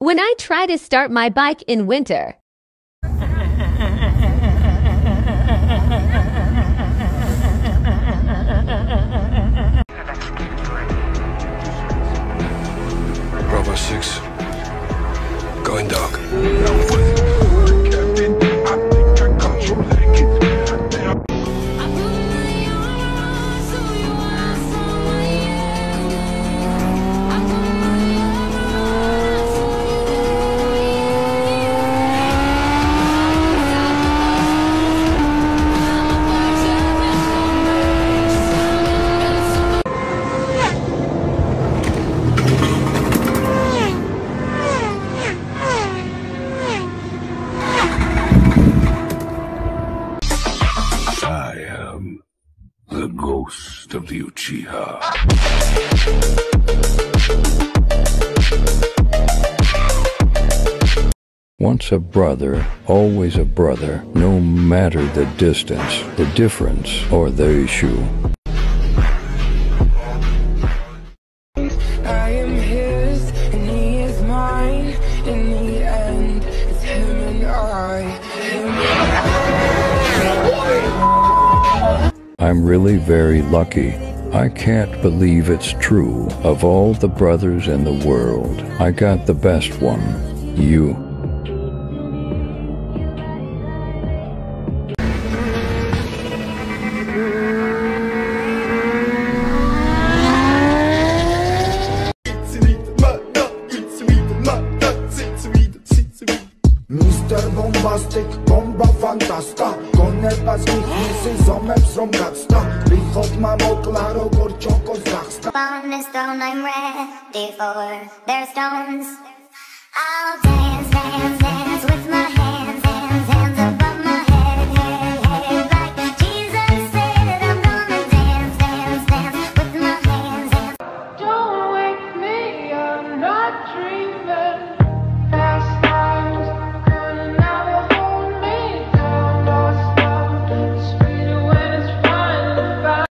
When I try to start my bike in winter. Bravo 6. Going dark. I am the ghost of the Uchiha. Once a brother, always a brother, no matter the distance, the difference, or the issue. I am his, and he is mine. In the end, it's him and I. I'm really very lucky. I can't believe it's true. Of all the brothers in the world, I got the best one. You. Mr. Bombastic, bomba fantasta Կոներպաս գիտնեսի զոմեպ զոմգացտա Լիխոտ մամոկլա ռոգոր չոկոս զախստա Upon this throne I'm ready for their stones.